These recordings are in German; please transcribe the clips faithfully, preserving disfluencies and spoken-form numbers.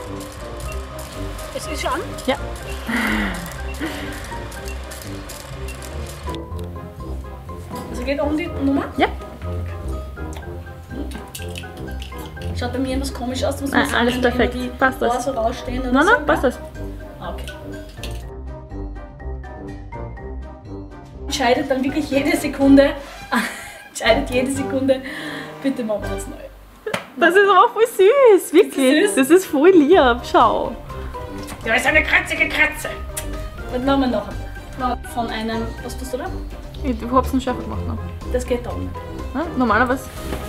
Es ist schon? Ja. Also geht um die Nummer? Ja. Schaut bei mir etwas komisch aus, muss Nein, man sagen, alles wenn da perfekt. immer die Passt das. Ohren so rausstehen oder Nein, so. nein, passt das. Ah, okay. Entscheidet dann wirklich jede Sekunde, entscheidet jede Sekunde, bitte machen wir das neu. Das ist aber voll süß, wirklich. süß? Das ist voll lieb, schau. Ja, ist eine kratzige Kratze. Was machen wir noch? Von einem, was tust du da? Ich hab's einen schärfer gemacht noch. Das geht auch nicht. Ja, normalerweise.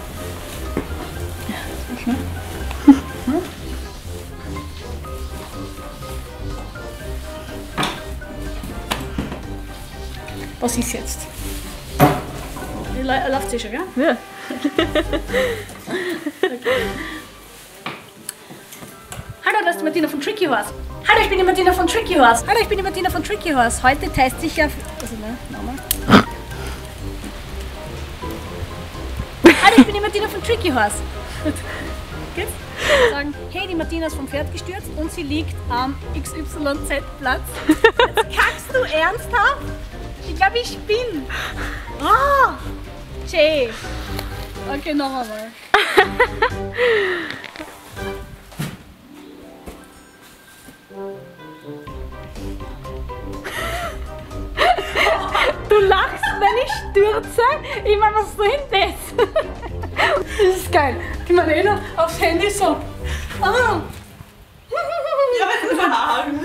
Was ist jetzt? Läuft sie schon, gell? Ja. Okay. Hallo, das ist die Martina von Tricky Horse. Hallo, ich bin die Martina von Tricky Horse. Hallo, ich bin die Martina von Tricky Horse. Heute teste ich ja... Also, ne, nochmal. Hallo, ich bin die Martina von Tricky Horse. Geht's? Sagen, hey, die Martina ist vom Pferd gestürzt und sie liegt am X Y Z-Platz. Jetzt kackst du ernsthaft? Ich glaube, ich bin. Oh, Jay. Okay, noch einmal. Du lachst, wenn ich stürze? Ich meine, was soll denn das? Das ist geil. Die Marlene aufs Handy so. Ah. Ja, was ist sagen?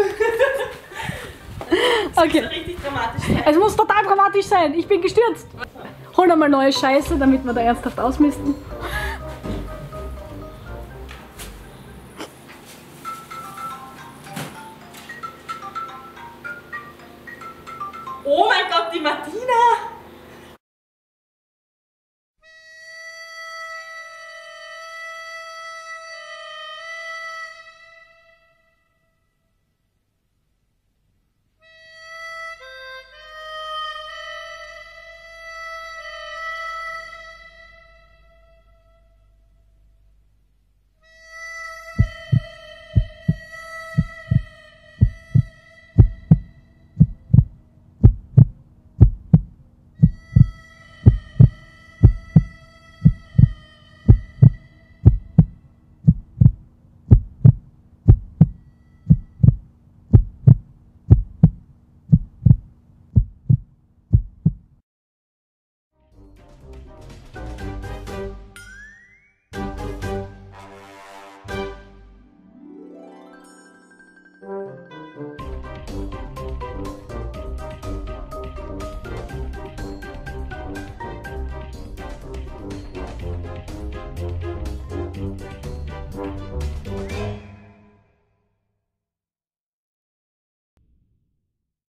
Okay. Richtig dramatisch sein. Es muss total dramatisch sein. Ich bin gestürzt. Hol nochmal neue Scheiße, damit wir da ernsthaft ausmisten. Oh mein Gott, die Martina!